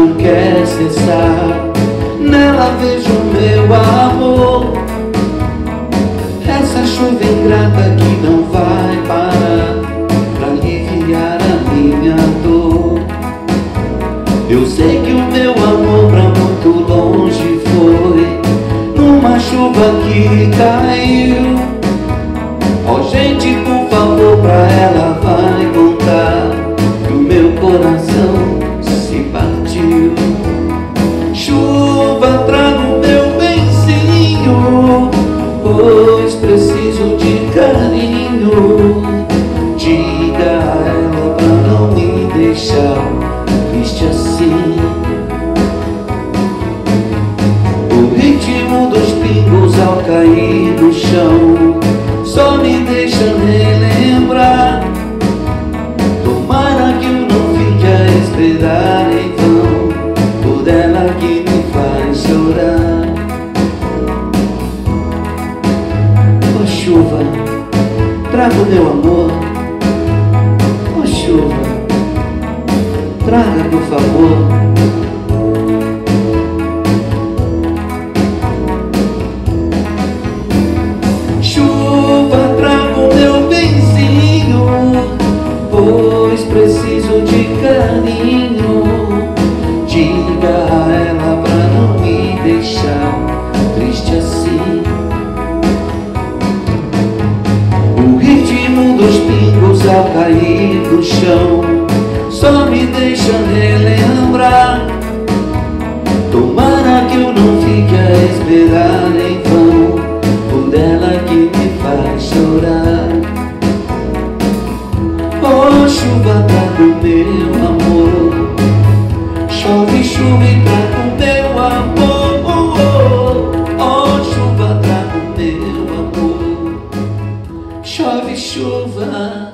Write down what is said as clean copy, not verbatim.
não quer cessar. Nela vejo meu amor, essa chuva ingrata que não vai parar pra aliviar a minha dor. Eu sei que o meu amor pra muito longe foi numa chuva que caiu. Ó, gente, por favor, pra ela vai contar que o meu coração se partiu. Chuva, traga o meu benzinho, pois preciso de carinho. Diga a ela pra não me deixar triste assim. O ritmo dos pingos ao cair no chão só me deixa relembrar. Tomara que eu não fique a esperar em vão por ela que me faz chorar. Ó chuva, traga o meu amor. Ó chuva, traga por favor. Chuva, traga o meu benzinho, pois preciso de carinho. Diga a ela pra não me deixar triste assim. O ritmo dos pingos ao cair no chão só me deixa relembrar. Tomara que eu não fique a esperar em vão por ela que me faz chorar. Oh, chuva, traga o meu amor. Chove, chuva e traga o meu amor. Oh, chuva, traga o meu amor. Chove, chuva.